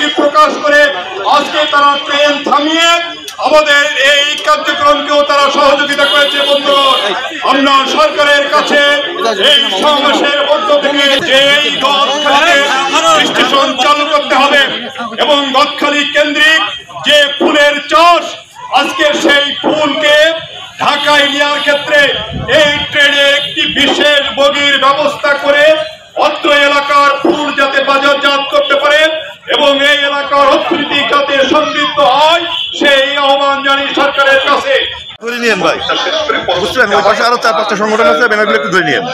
প্রকাশ করে আজকে তারা ট্রেন থামিয়ে আমাদের এই কার্যক্রমকেও তারা সহযোগিতা করেছে। বন্ধুগণ, আমরা সরকারের কাছে এই সমাবেশের মধ্য থেকে যে স্টেশন চালু করতে হবে এবং গদখালি কেন্দ্রিক যে ফুলের চাষ, আজকে সেই ফুলকে ঢাকায় নেওয়ার ক্ষেত্রে এই ট্রেনে একটি বিশেষ বগির ব্যবস্থা করে অত্র এলাকার ফুল যাতে বাজারজাত করতে পারে এবং এই এলাকার অর্থনীতি যাতে সমৃদ্ধ হয়, সেই আহ্বান জানি সরকারের কাছে। ধরে নিয়েন ভাই, বুঝলেন? ওই পাশে আরো 4-5টা সংগঠন আছে, ব্যানারগুলো একটু ধরে নিয়েন।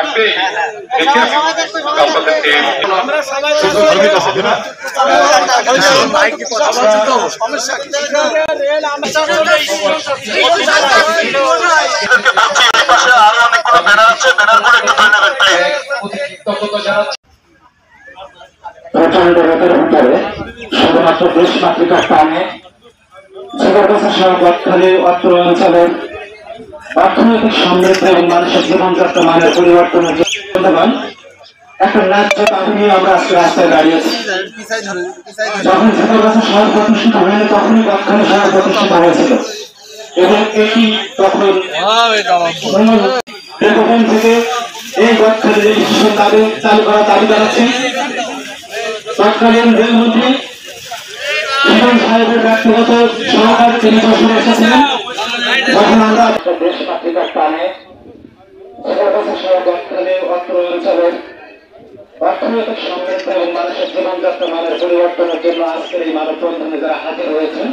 প্রচন্ড রোদের ভিতরে শুধুমাত্র দেশ মাতৃকার টানে গদখালি অত্র অঞ্চলের অর্থনৈতিক সমৃদ্ধ এবং মানুষের জীবনযাত্রা মানের পরিবর্তনের জন্য একটা ন্যায্য দাবি নিয়ে আমরা আজকে রাস্তায় দাঁড়িয়েছি। যখন ঝিকরগাছা শহর প্রতিষ্ঠিত হয়নি তখনই গদখালি শহর প্রতিষ্ঠিত হয়েছিল এবং এটি তখন থেকে এই গদখালি রেল স্টেশন দাবি চালু করার দাবি জানাচ্ছেন তৎকালীন রেলমন্ত্রী শিবন সাহেবের ব্যক্তিগত সহকারী তিনি যশোরে এসেছিলেন। যখন আমরা দেশ মাতৃকার টানে গদখালি অত্র অঞ্চলের অর্থনৈতিক সমৃদ্ধ এবং মানুষের জীবনযাত্রা মানের পরিবর্তনের জন্য আজকের এই মানববন্ধনে যারা হাজির হয়েছেন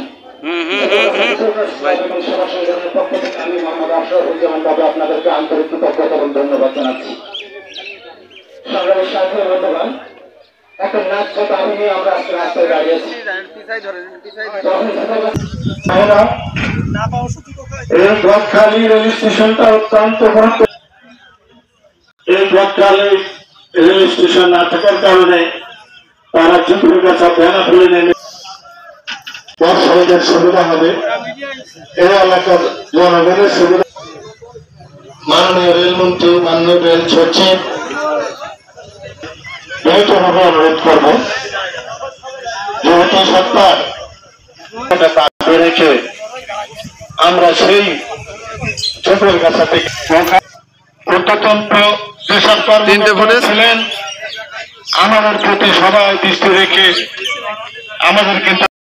সেবা সংগঠনের পক্ষ থেকে আমি মোহাম্মদ আশরাফুজ্জামান বাবু আপনাদেরকে আন্তরিক কৃতজ্ঞতা এবং ধন্যবাদ জানাচ্ছি। সংগ্রামের সাথে বন্ধুগণ, একটা ন্যায্য দাবি নিয়ে আমরা আজকে রাস্তায় দাঁড়িয়েছি। এই গদখালি রেল স্টেশনটা অত্যন্ত গুরুত্বপূর্ণ। এই গদখালি রেল স্টেশন না থাকার কারণে তারা ঝিকরগাছা বেনা ফেলে নেমে ব্যবসায়ীদের সুবিধা হবে, এই এলাকার জনগণের সুবিধা। মাননীয় রেলমন্ত্রী, মাননীয় রেল সচিব দ্রুতভাবে অনুরোধ করব যেহেতু সরকার রেখে আমরা সেই ঝিকরগাছা থেকে প্রত্যতন্ত্র যেসব কর্মকর্তা ছিলেন আমাদের প্রতি সবাই দৃষ্টি রেখে আমাদেরকে